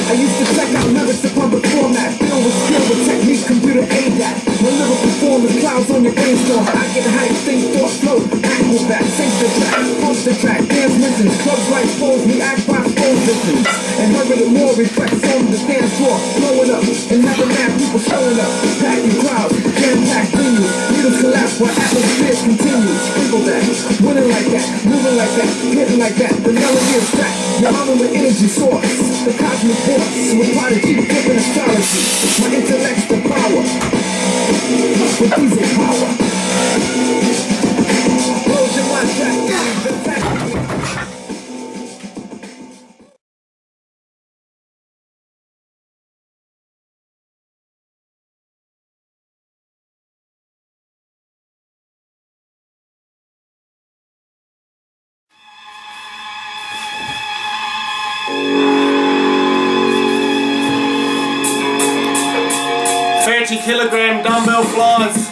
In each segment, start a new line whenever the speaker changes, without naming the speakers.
I used to check out lyrics upon the format, filled with skill with technique, computer aid at. When lyrical performance clouds on your brainstorm, I get hype, think, thought, flow, acrobat, sync the track, post the track, dance missions, clubs like pose, we act by phone distance. And heard it more reflects on the dance floor, blowing up, and never mad people showing up, packing crowds, jam-packed venues, needles collapse while atmospheres continue. Sprinkle that, winning like that, moving like that, hitting like that, the melody is back, your armor with energy source, the cosmic force, with prodigy, different astrology, my intellect's the power, with diesel power. Close your mind, track,
kilogram dumbbell flies.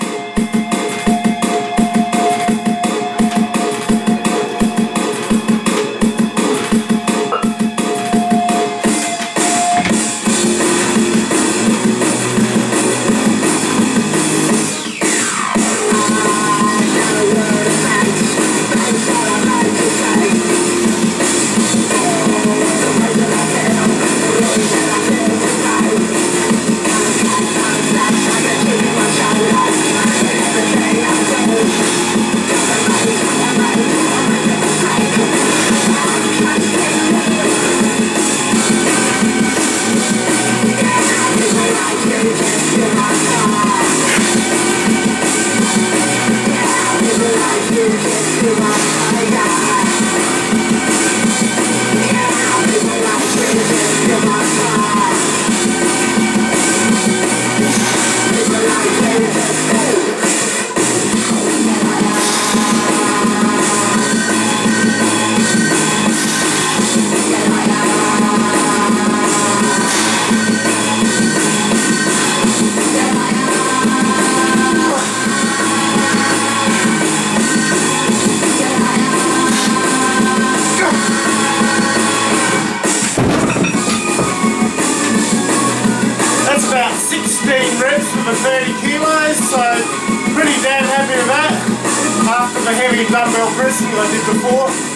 Reps for the 30 kilos, so pretty damn happy with that after the heavy dumbbell pressing I did before.